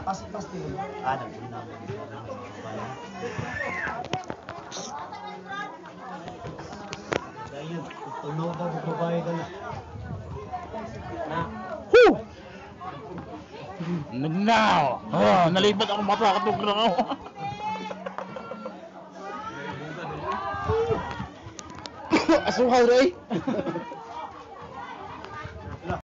Pasok-pasok. Nagpunta mo. Ayun, tulog na magbabayad ka na. Whew! Now! Nalipat ako matakatog lang ako. Asuhaw rin!